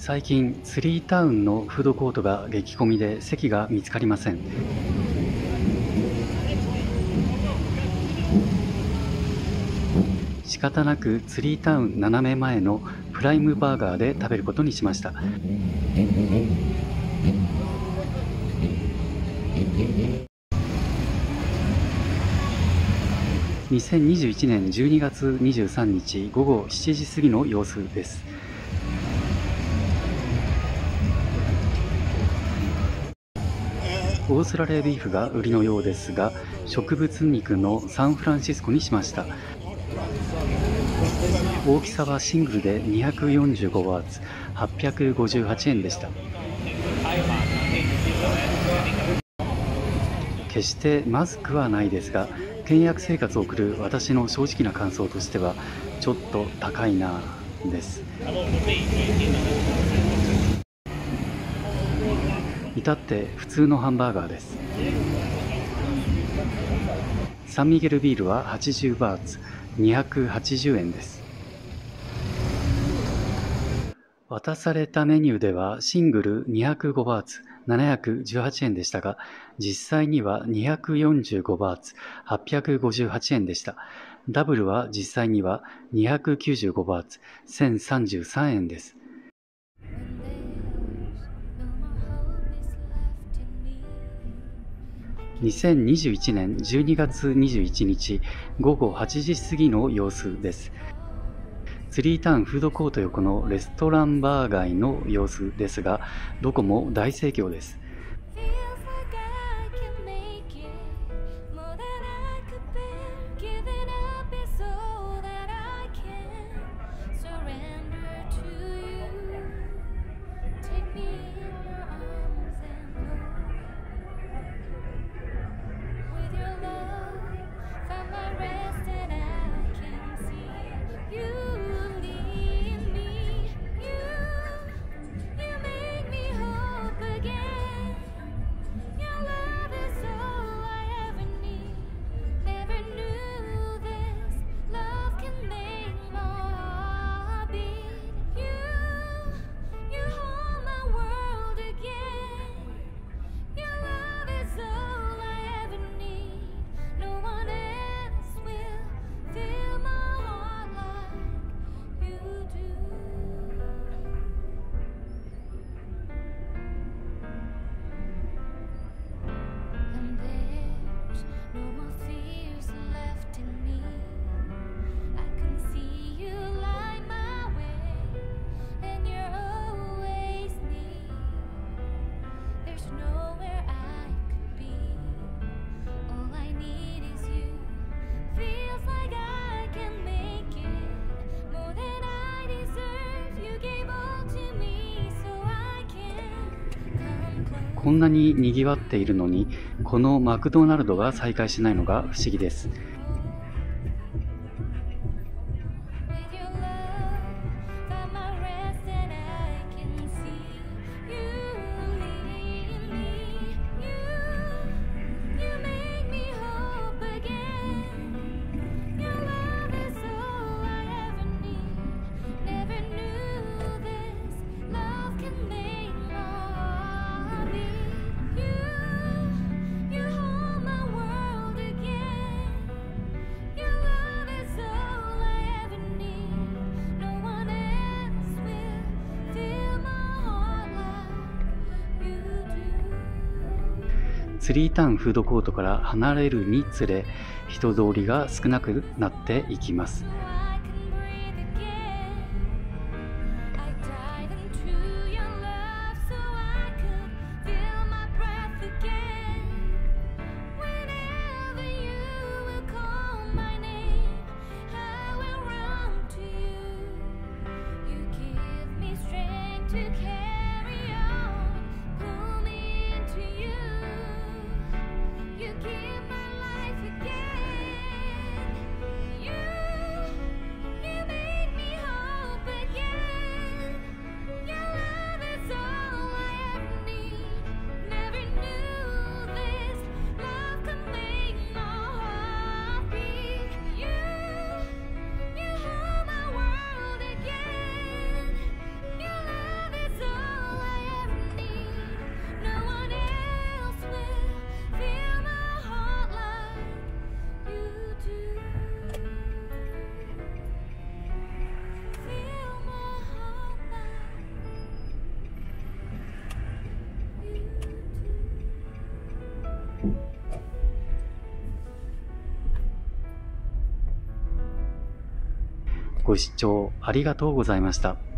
最近、ツリータウンのフードコートが激混みで席が見つかりません。仕方なくツリータウン斜め前のプライムバーガーで食べることにしました。2021年12月23日午後7時過ぎの様子です。オーストラリアビーフが売りのようですが、植物肉のサンフランシスコにしました。大きさはシングルで245ワーツ、858円でした。決してまずくはないですが、倹約生活を送る私の正直な感想としては、ちょっと高いなぁです。至って普通のハンバーガーです。サンミゲルビールは80バーツ、280円です。渡されたメニューではシングル205バーツ、718円でしたが、実際には245バーツ、858円でした。ダブルは実際には295バーツ、1033円です。2021年12月21日午後8時過ぎの様子です。ツリータウンフードコート横のレストランバー街の様子ですが、どこも大盛況です。こんなに賑わっているのに、このマクドナルドが再開しないのが不思議です。ツリータウンフードコートから離れるにつれ、人通りが少なくなっていきます。 ご視聴ありがとうございました。